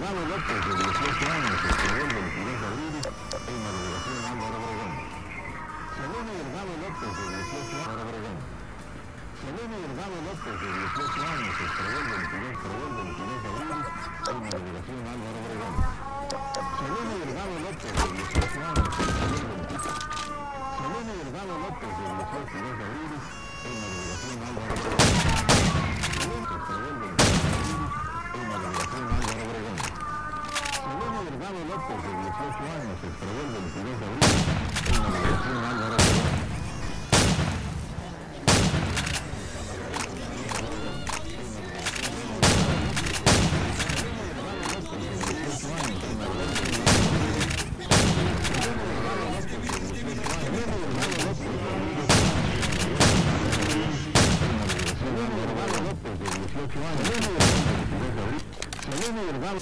Delgado López, de 18 años, entregó el 22 de abril en la delegación Álvaro Obregón. Selene Delgado López, de 18 años, Álvaro Obregón. Selene Delgado López, de 18 años, entregó el 22 de abril en la delegación Álvaro Obregón. Selene Delgado López, de 18 años, entregó el 22. Selene Delgado López, de 18 de abril en la delegación Álvaro Obregón. Selene entregó el 22 de abril en la delegación Álvaro Obregón. Selene Delgado López, de 18 años, entregó el 22 de abril en la delegación Álvaro Obregón. Selene Delgado.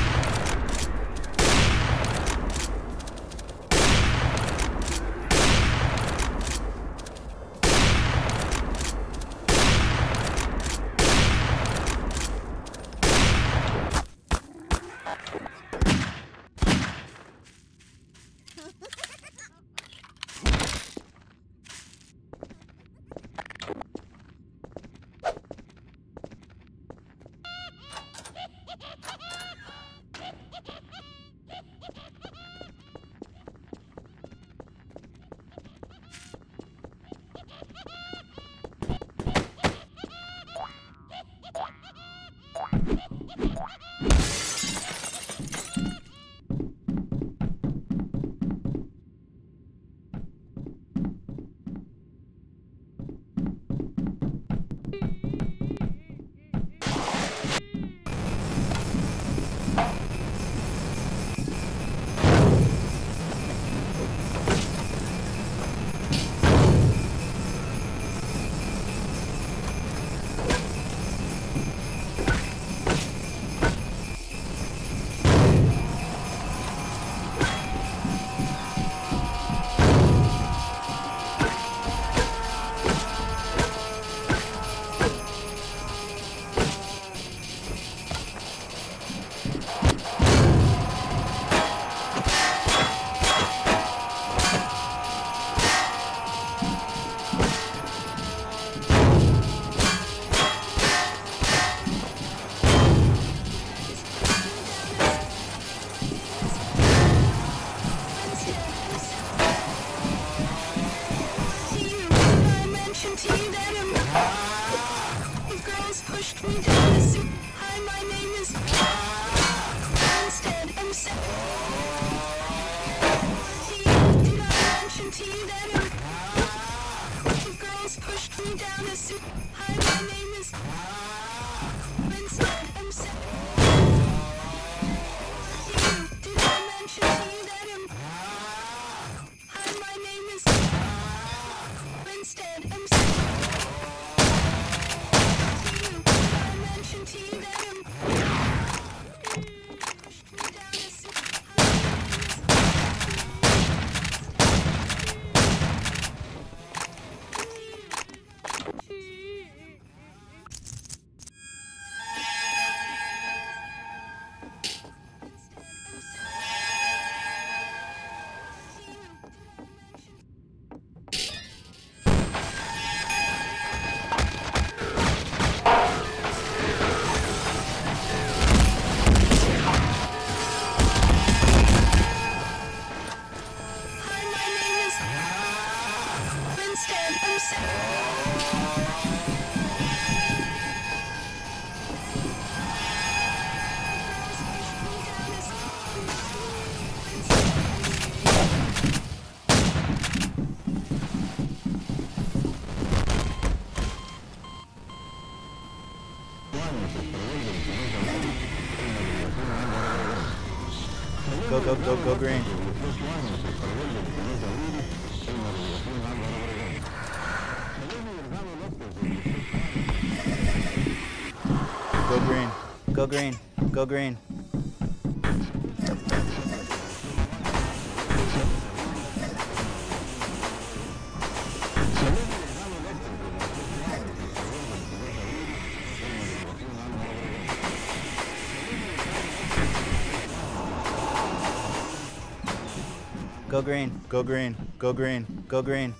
Go green. Go green. Go green. Go green. Go green. Go green. Go green. Go green.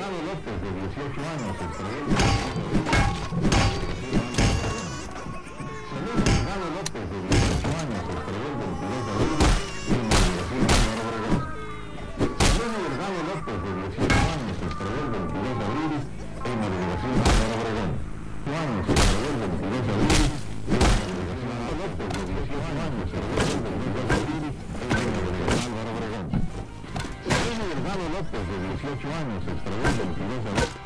Delgado López, de 18 años, extravió el Selene Delgado López, de 18 años, extravió el 22 de abril en la delegación Álvaro Obregón. Selene Delgado López, de 18 años, extravió el 22 de abril en la delegación Álvaro Obregón. Años, extravió el 22 de abril en la delegación López, de 18 años, extravió el 22 de abril en la delegación Álvaro Obregón. Selene Delgado López, de 18 años, extravió el 22 de abril.